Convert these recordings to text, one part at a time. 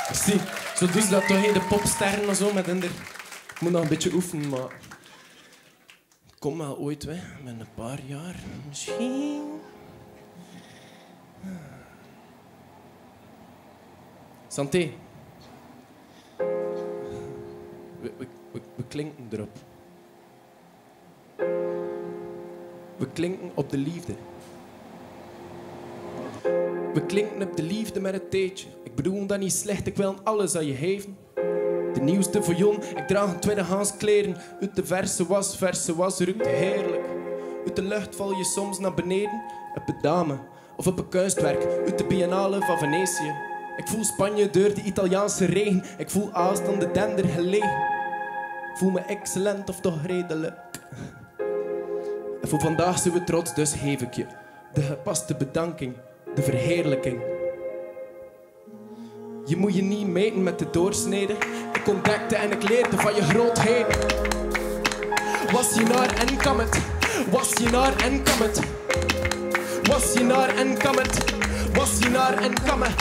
Zie, zo doen ze dat toch in de popsterren en zo met hen. Ik moet nog een beetje oefenen, maar... Kom wel ooit, hè. Met een paar jaar, misschien... Santé. We klinken erop. We klinken op de liefde. We klinken op de liefde met het theetje. Ik bedoel dat niet slecht, ik wil alles aan je geven. De nieuwste voor jong, ik draag een tweedehands kleren. Uit de verse was ruikt heerlijk. Uit de lucht val je soms naar beneden. Op een dame of op een kunstwerk. Uit de biennale van Venetië. Ik voel Spanje door de Italiaanse regen. Ik voel Aalst aan de Dender gelegen. Ik voel me excellent of toch redelijk. En voor vandaag zijn we trots, dus geef ik je de gepaste bedanking, de verheerlijking. Je moet je niet meten met de doorsnede. Ik ontdekte en ik leerde van je grootheden. Was je naar en kam het. Was je naar en kam het. Was je naar en kam het. Was je naar en kam het.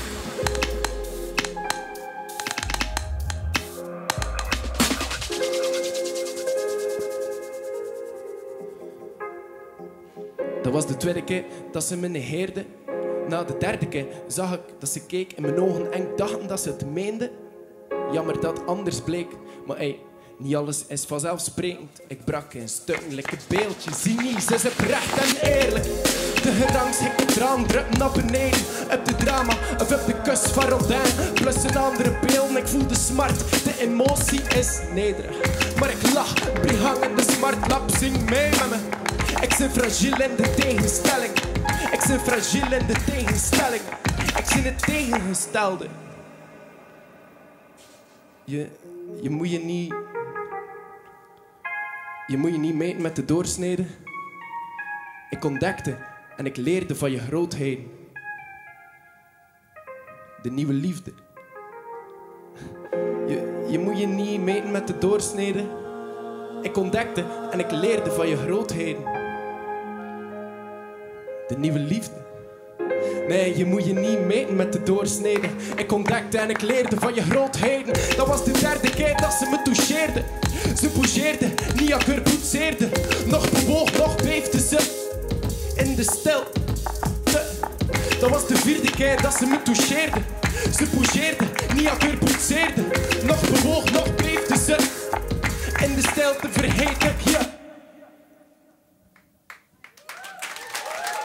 Dat was de tweede keer dat ze me negeerde. Na de derde keer zag ik dat ze keek in mijn ogen en ik dacht dat ze het meende. Jammer dat het anders bleek, maar hey, niet alles is vanzelfsprekend. Ik brak in stukken, lekker beeldje, cynisch is oprecht en eerlijk. De gerangschikte traan drukt naar beneden. Op de drama of op de kus van Rodin. Plus een andere beeld, ik voel de smart. De emotie is nederig, maar ik lach, blijf hangen, de smartlap, zing mee met me. Ik ben fragiel in de tegenstelling. Ik ben fragiel in de tegenstelling. Ik ben het tegengestelde. Je moet je niet meten met de doorsnede. Ik ontdekte en ik leerde van je grootheden. De nieuwe liefde. Je moet je niet meten met de doorsnede. Ik ontdekte en ik leerde van je grootheden. De nieuwe liefde. Nee, je moet je niet meten met de doorsnede. Ik ontdekte en ik leerde van je grootheden. Dat was de derde keer dat ze me toucheerde. Ze bougeerde, niet akkerpoetseerde. Nog bewoog, nog beefde ze in de stilte. Dat was de vierde keer dat ze me toucheerde. Ze bougeerde, niet akkerpoetseerde. Nog bewoog, nog beefde ze in de stilte. Vergeet ik je.